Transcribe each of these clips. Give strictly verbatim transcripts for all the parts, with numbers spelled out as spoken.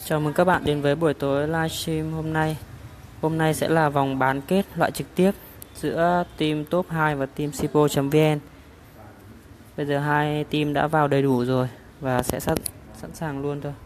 Chào mừng các bạn đến với buổi tối livestream hôm nay. Hôm nay sẽ là vòng bán kết loại trực tiếp giữa team top hai và team sipo.vn. Bây giờ hai team đã vào đầy đủ rồi và sẽ sẵn, sẵn sàng luôn thôi.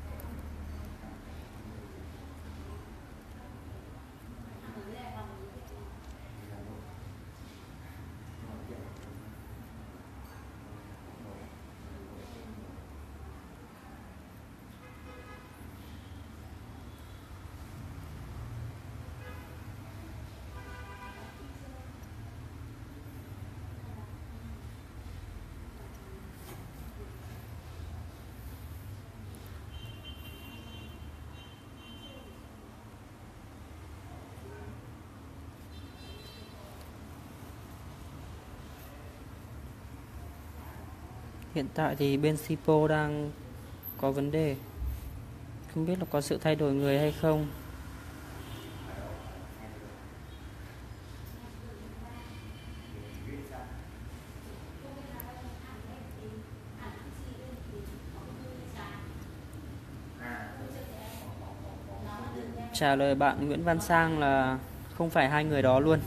Hiện tại thì bên Sipo đang có vấn đề. Không biết là có sự thay đổi người hay không. Trả lời bạn Nguyễn Văn Sang là không phải hai người đó luôn.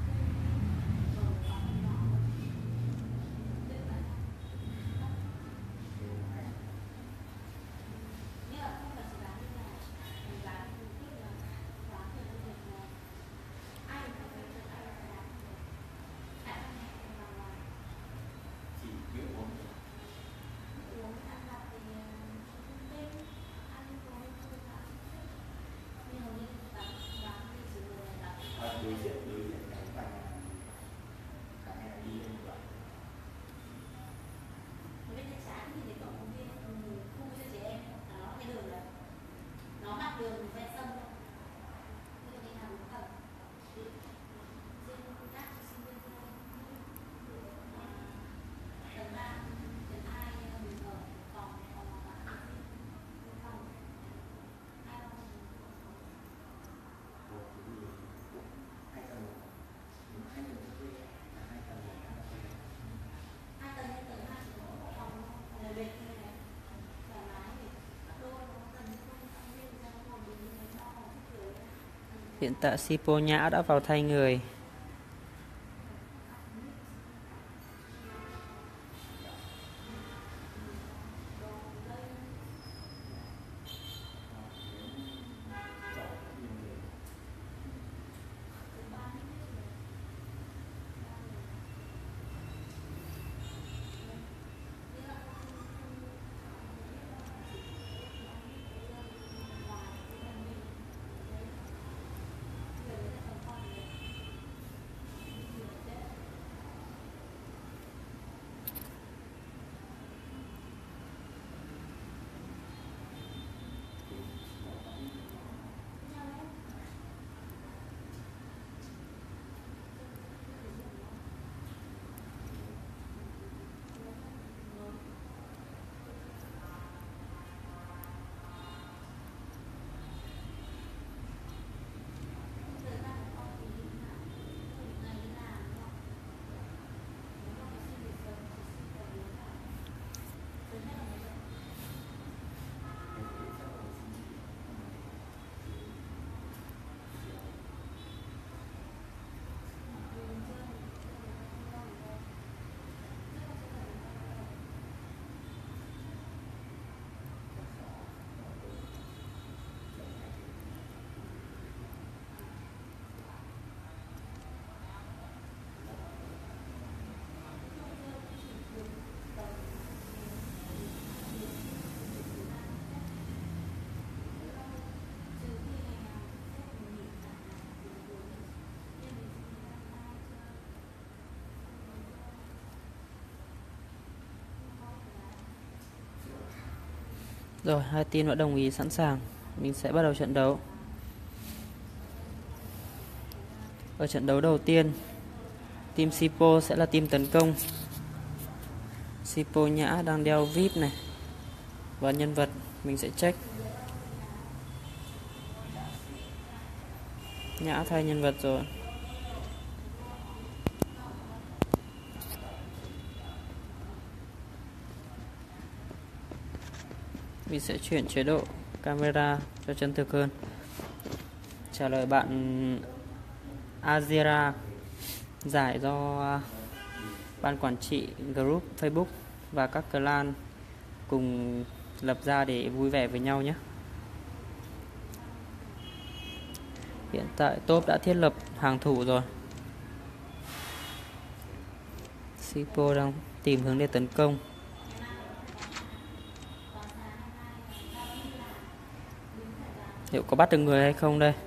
Hiện tại Sipo Nhã đã vào thay người. Rồi, hai team đã đồng ý sẵn sàng. Mình sẽ bắt đầu trận đấu. Ở trận đấu đầu tiên, team Sipo sẽ là team tấn công. Sipo Nhã đang đeo vê i pê này. Và nhân vật mình sẽ check. Nhã thay nhân vật rồi. Mình sẽ chuyển chế độ camera cho chân thực hơn. Trả lời bạn Azira, giải do ban quản trị group Facebook và các clan cùng lập ra để vui vẻ với nhau nhé. Hiện tại top đã thiết lập hàng thủ rồi. Sipo đang tìm hướng để tấn công. Liệu có bắt được người hay không đây?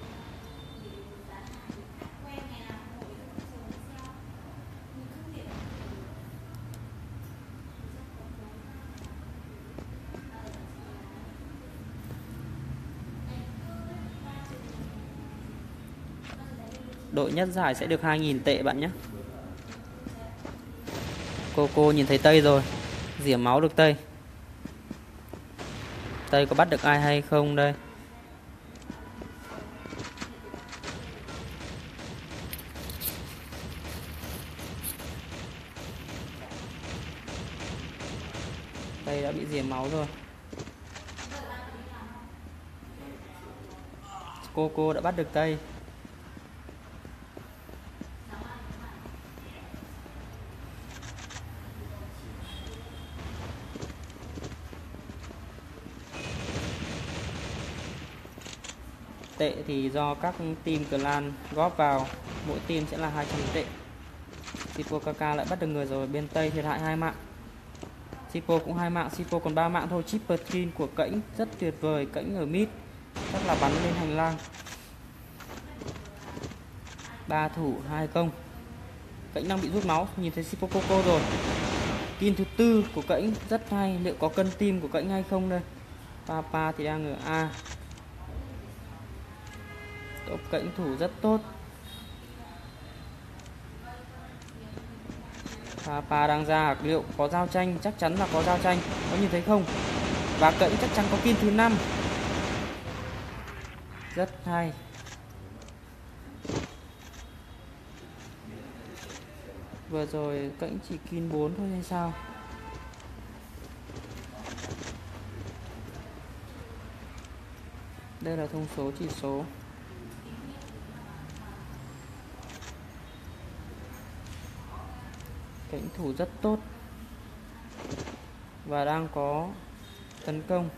Đội nhất giải sẽ được hai nghìn tệ bạn nhé. Coco nhìn thấy Tây rồi, rỉa máu được Tây. Tây có bắt được ai hay không đây? Tây đã bị rỉa máu rồi. Coco đã bắt được Tây. Tệ thì do các team clan góp vào, mỗi team sẽ là hai trăm tệ. Sipo Kaka lại bắt được người rồi, bên Tây thiệt hại hai mạng. Sipo cũng hai mạng, Sipo còn ba mạng thôi. Triple kill của Kễnh rất tuyệt vời, Kễnh ở mid chắc là bắn lên hành lang. Ba thủ hai công. Kễnh đang bị rút máu, nhìn thấy Sipo Coco rồi. Kill thứ tư của Kễnh rất hay, liệu có cân team của Kễnh hay không đây? Papa thì đang ở A. Top Kễnh thủ rất tốt. Papa đang ra, liệu có giao tranh? Chắc chắn là có giao tranh, có nhìn thấy không? Và Kễnh chắc chắn có kill thứ năm. Rất hay. Vừa rồi Kễnh chỉ kill bốn thôi hay sao? Đây là thông số chỉ số. Kễnh thủ rất tốt và đang có tấn công.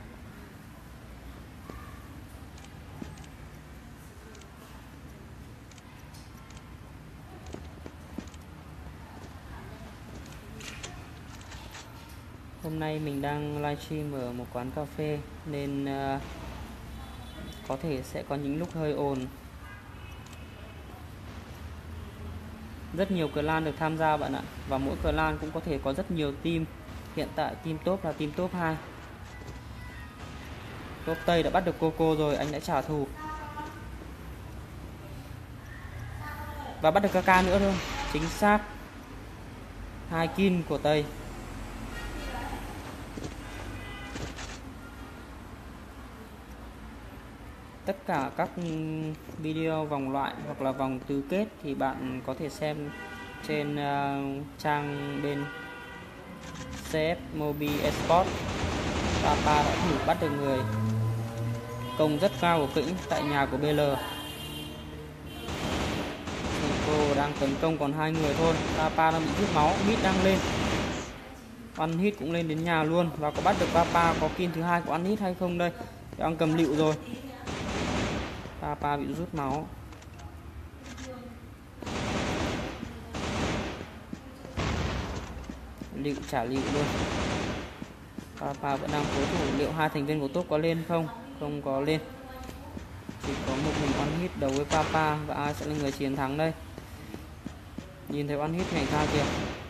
Hôm nay mình đang livestream ở một quán cà phê nên uh, có thể sẽ có những lúc hơi ồn. Rất nhiều clan được tham gia bạn ạ, và mỗi clan cũng có thể có rất nhiều team. Hiện tại team top là team top hai. Top Tây đã bắt được Coco rồi, anh đã trả thù và bắt được Kaka nữa thôi. Chính xác, hai kill của Tây. Tất cả các video vòng loại hoặc là vòng tứ kết thì bạn có thể xem trên uh, trang bên xê ép Mobile Esports. Papa đã thử bắt được người. Công rất cao của Kĩnh tại nhà của bê lờ. Cô đang tấn công còn hai người thôi. Papa đang bị rút máu, mid đang lên. One hit cũng lên đến nhà luôn. Và có bắt được Papa, có kill thứ hai của One hit hay không đây? Đang cầm lựu rồi. Papa bị rút máu. Lựu trả lựu luôn. Papa vẫn đang cố thủ. Liệu hai thành viên của top có lên không? Không có lên. Chỉ có một mình One hit đấu với Papa. Và ai sẽ là người chiến thắng đây? Nhìn thấy One hit nhảy ra kìa.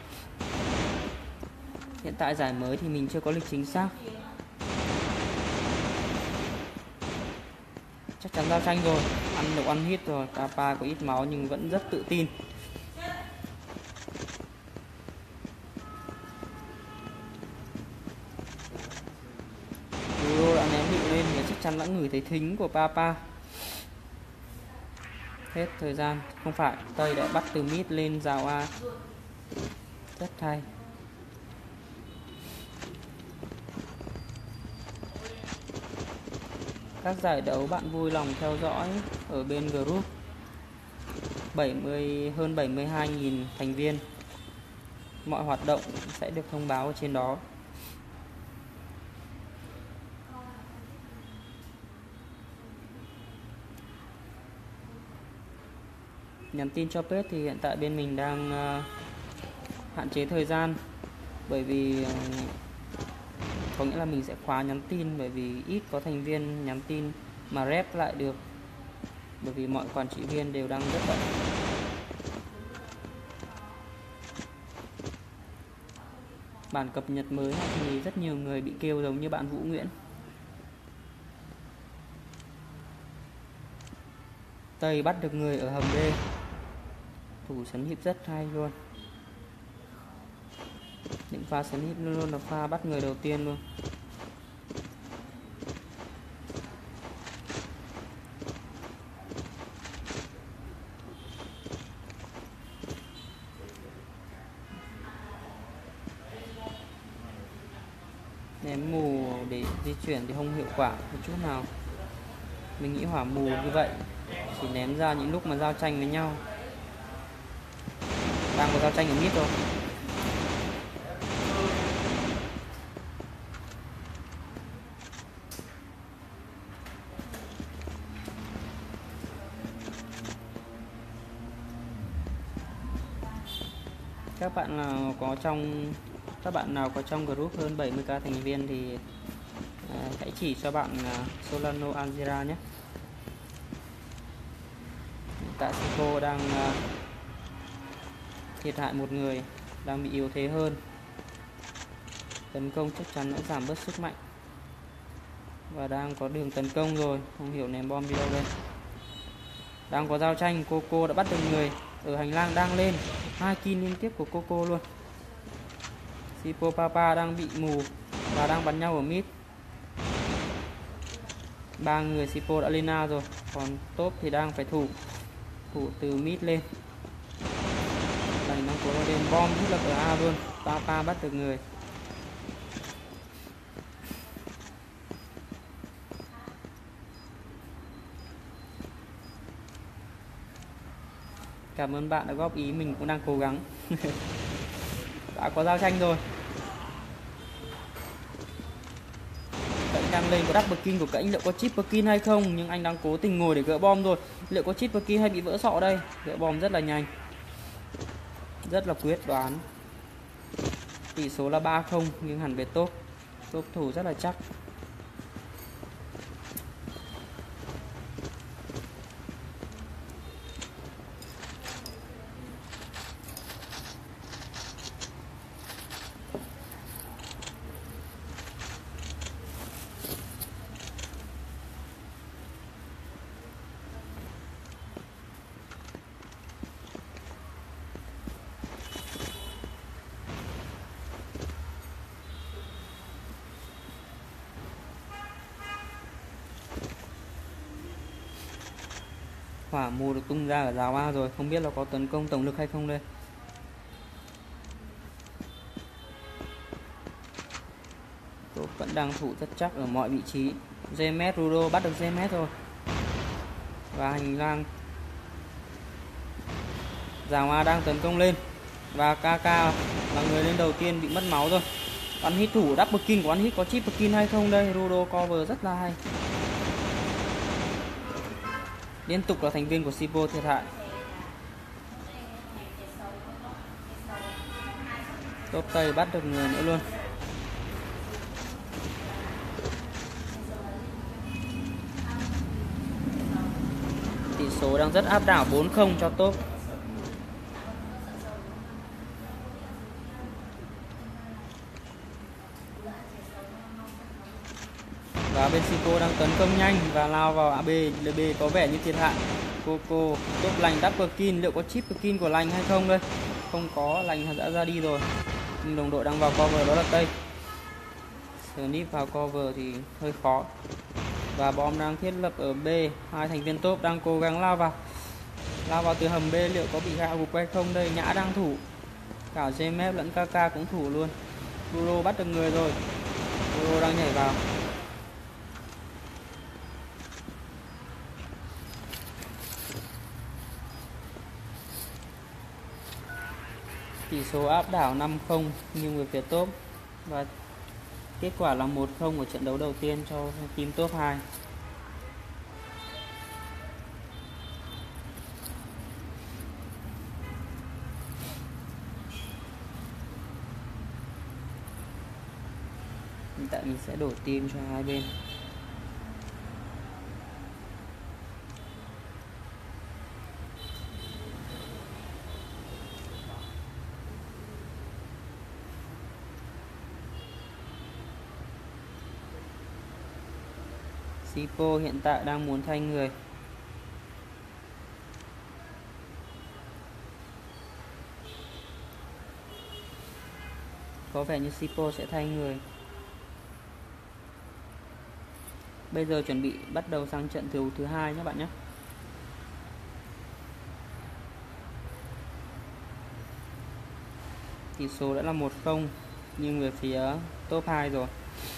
Hiện tại giải mới thì mình chưa có lịch chính xác. Chắc chắn giao tranh rồi, ăn được One hit rồi. Papa có ít máu nhưng vẫn rất tự tin. Euro đã ném lựu lên thì chắc chắn đã ngửi thấy thính của Papa. Hết thời gian. Không phải, Tây đã bắt từ mid lên rào A. Rất hay. các giải đấu bạn vui lòng theo dõi ở bên group bảy mươi hơn bảy mươi hai nghìn thành viên. Mọi hoạt động sẽ được thông báo ở trên đó. Nhắn tin cho page thì hiện tại bên mình đang uh, hạn chế thời gian, bởi vì uh, có nghĩa là mình sẽ khóa nhắn tin, bởi vì ít có thành viên nhắn tin mà rep lại được, bởi vì mọi quản trị viên đều đang rất bận. Bản cập nhật mới thì rất nhiều người bị kêu giống như bạn Vũ Nguyễn. Tây bắt được người ở hầm D. Thủ sấn hiệp rất hay luôn. Những pha sấn hiệp luôn luôn là pha bắt người đầu tiên luôn. Ném mù để di chuyển thì không hiệu quả một chút nào. Mình nghĩ hỏa mù như vậy chỉ ném ra những lúc mà giao tranh với nhau. Đang có giao tranh ở mid rồi. Các bạn nào có trong các bạn nào có trong group hơn bảy mươi k thành viên thì à, hãy chỉ cho bạn à, Solano Angira nhé. Tại Sipo đang à, thiệt hại một người, đang bị yếu thế hơn. Tấn công chắc chắn đã giảm bớt sức mạnh và đang có đường tấn công rồi, không hiểu ném bom đi đâu đây. Đang có giao tranh, Coco đã bắt được người ở hành lang đang lên, hai kill liên tiếp của Coco luôn. Sipo Papa đang bị mù và đang bắn nhau ở mid. Ba người Sipo đã lên A rồi, còn top thì đang phải thủ thủ từ mid lên. Này đang có lên bom thiết lập ở A luôn. Papa bắt được người. Cảm ơn bạn đã góp ý, mình cũng đang cố gắng. Đã có giao tranh rồi. Cạnh đang lên có double kill của cạnh, liệu có triple kill hay không, nhưng anh đang cố tình ngồi để gỡ bom rồi. Liệu có triple kill hay bị vỡ sọ đây? Gỡ bom rất là nhanh, rất là quyết đoán. Tỷ số là ba không nhưng hẳn về top. Top thủ rất là chắc. Hỏa mù được tung ra ở rào A rồi, không biết là có tấn công tổng lực hay không đây. Top vẫn đang thủ rất chắc ở mọi vị trí. Zemet Rudo bắt được Zemet rồi. Và hành lang rào A đang tấn công lên. Và ca ca là người lên đầu tiên bị mất máu rồi. One hit thủ double kill của One hit có triple kill hay không đây? Rudo cover rất là hay. Liên tục là thành viên của Sipo thiệt hại. Top Tây bắt được người nữa luôn. Tỷ số đang rất áp đảo, bốn không cho top. Và bên Sipo đang tấn công nhanh và lao vào a bê. lờ bê có vẻ như thiệt hại. Coco top lành double kill, liệu có triple kill của lành hay không đây? Không có, lành đã ra đi rồi. Nhưng đồng đội đang vào cover, đó là Tây. Snip vào cover thì hơi khó. Và bom đang thiết lập ở B. Hai thành viên top đang cố gắng lao vào. Lao vào từ hầm B, liệu có bị hạ gục hay không đây? Nhã đang thủ. Cả gi em ép lẫn ca ca cũng thủ luôn. Ruro bắt được người rồi. Ruro đang nhảy vào. Tỷ số áp đảo năm không nhưng về phía top, và kết quả là một không ở trận đấu đầu tiên cho team top hai. Hiện tại mình sẽ đổi team cho hai bên. Sipo hiện tại đang muốn thay người. Có vẻ như Sipo sẽ thay người. Bây giờ chuẩn bị bắt đầu sang trận thứ thứ hai nhé bạn nhé. Tỷ số đã là một không nhưng về phía top hai rồi.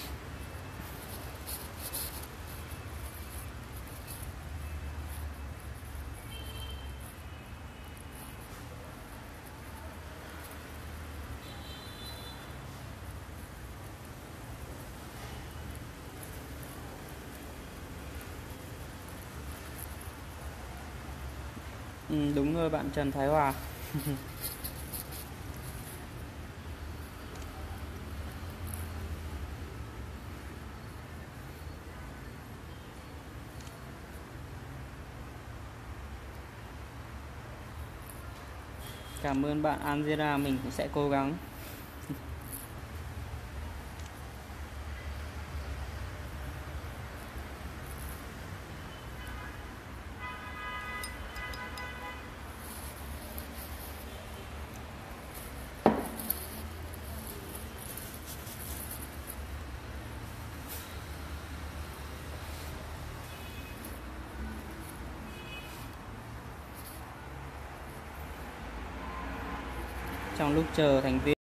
Ừ, đúng rồi bạn Trần Thái Hòa. Cảm ơn bạn Angela, mình cũng sẽ cố gắng. Trong lúc chờ thành viên